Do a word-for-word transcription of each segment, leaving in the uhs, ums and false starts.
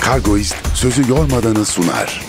Kargoist sözü yormadanı sunar.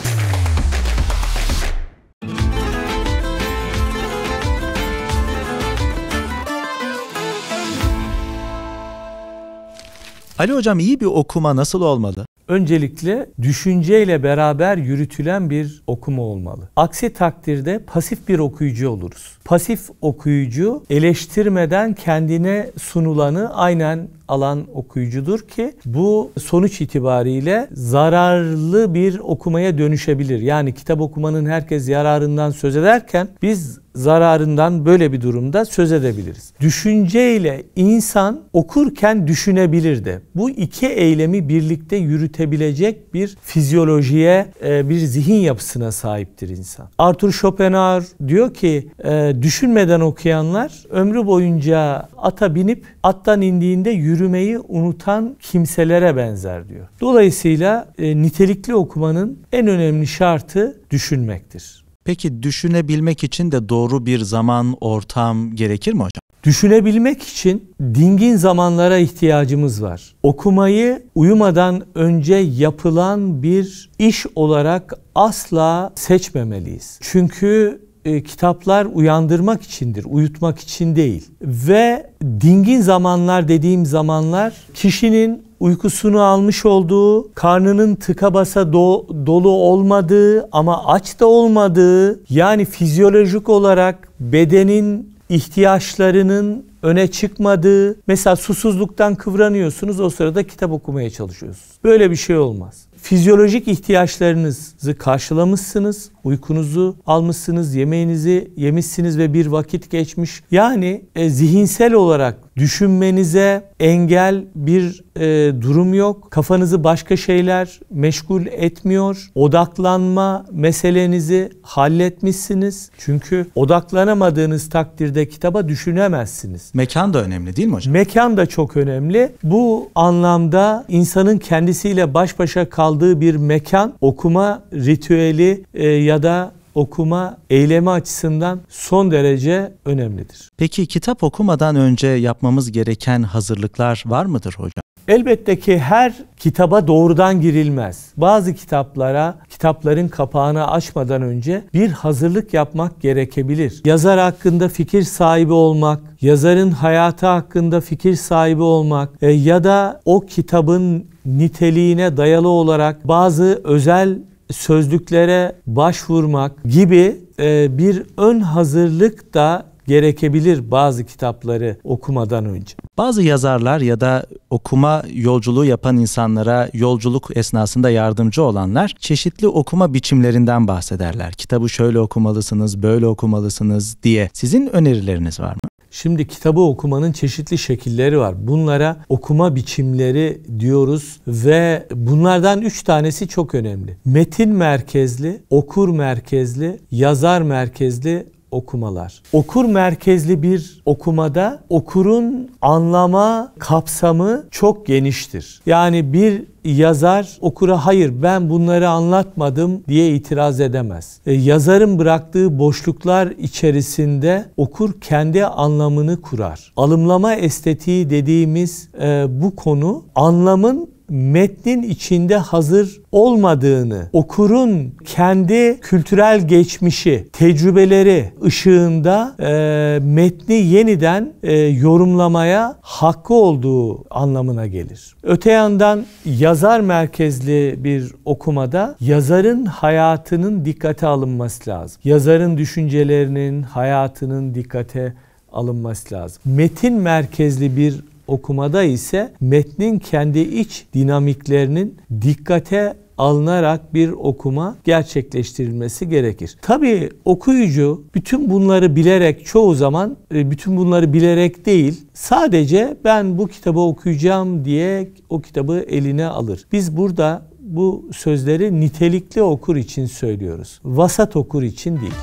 Ali Hocam, iyi bir okuma nasıl olmalı? Öncelikle düşünceyle beraber yürütülen bir okuma olmalı. Aksi takdirde pasif bir okuyucu oluruz. Pasif okuyucu eleştirmeden kendine sunulanı aynen alan okuyucudur ki bu sonuç itibariyle zararlı bir okumaya dönüşebilir. Yani kitap okumanın herkes yararından söz ederken biz zararından böyle bir durumda söz edebiliriz. Düşünceyle insan okurken düşünebilir de. Bu iki eylemi birlikte yürütebilecek bir fizyolojiye, bir zihin yapısına sahiptir insan. Arthur Schopenhauer diyor ki düşünmeden okuyanlar ömrü boyunca ata binip attan indiğinde yürümeyi unutan kimselere benzer diyor. Dolayısıyla nitelikli okumanın en önemli şartı düşünmektir. Peki düşünebilmek için de doğru bir zaman, ortam gerekir mi hocam? Düşünebilmek için dingin zamanlara ihtiyacımız var. Okumayı uyumadan önce yapılan bir iş olarak asla seçmemeliyiz. Çünkü e, kitaplar uyandırmak içindir, uyutmak için değil. Ve dingin zamanlar dediğim zamanlar kişinin uykusunu almış olduğu, karnının tıka basa do- dolu olmadığı ama aç da olmadığı, yani fizyolojik olarak bedenin ihtiyaçlarının öne çıkmadığı, mesela susuzluktan kıvranıyorsunuz, o sırada kitap okumaya çalışıyorsunuz. Böyle bir şey olmaz. Fizyolojik ihtiyaçlarınızı karşılamışsınız, uykunuzu almışsınız, yemeğinizi yemişsiniz ve bir vakit geçmiş. Yani e, zihinsel olarak düşünmenize engel bir e, durum yok. Kafanızı başka şeyler meşgul etmiyor. Odaklanma meselenizi halletmişsiniz. Çünkü odaklanamadığınız takdirde kitaba düşünemezsiniz. Mekan da önemli değil mi hocam? Mekan da çok önemli. Bu anlamda insanın kendisiyle baş başa kaldığı bir mekan, okuma ritüeli e, ya da okuma eylemi açısından son derece önemlidir. Peki kitap okumadan önce yapmamız gereken hazırlıklar var mıdır hocam? Elbette ki her kitaba doğrudan girilmez. Bazı kitaplara, kitapların kapağını açmadan önce bir hazırlık yapmak gerekebilir. Yazar hakkında fikir sahibi olmak, yazarın hayatı hakkında fikir sahibi olmak e, ya da o kitabın niteliğine dayalı olarak bazı özel sözlüklere başvurmak gibi e, bir ön hazırlık da gerekebilir bazı kitapları okumadan önce. Bazı yazarlar ya da okuma yolculuğu yapan insanlara yolculuk esnasında yardımcı olanlar çeşitli okuma biçimlerinden bahsederler. Kitabı şöyle okumalısınız, böyle okumalısınız diye. Sizin önerileriniz var mı? Şimdi kitabı okumanın çeşitli şekilleri var. Bunlara okuma biçimleri diyoruz ve bunlardan üç tanesi çok önemli. Metin merkezli, okur merkezli, yazar merkezli okumalar. Okur merkezli bir okumada okurun anlama kapsamı çok geniştir. Yani bir yazar okura hayır ben bunları anlatmadım diye itiraz edemez. E, yazarın bıraktığı boşluklar içerisinde okur kendi anlamını kurar. Alımlama estetiği dediğimiz e, bu konu anlamın metnin içinde hazır olmadığını, okurun kendi kültürel geçmişi, tecrübeleri ışığında e, metni yeniden e, yorumlamaya hakkı olduğu anlamına gelir. Öte yandan yazar merkezli bir okumada yazarın hayatının dikkate alınması lazım. Yazarın düşüncelerinin, hayatının dikkate alınması lazım. Metin merkezli bir okumada ise metnin kendi iç dinamiklerinin dikkate alınarak bir okuma gerçekleştirilmesi gerekir. Tabii okuyucu bütün bunları bilerek çoğu zaman bütün bunları bilerek değil, sadece ben bu kitabı okuyacağım diye o kitabı eline alır. Biz burada bu sözleri nitelikli okur için söylüyoruz. Vasat okur için değil.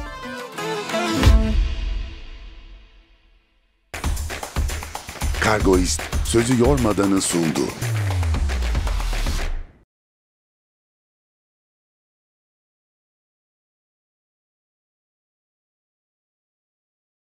Kargoist sözü yormadanı sundu.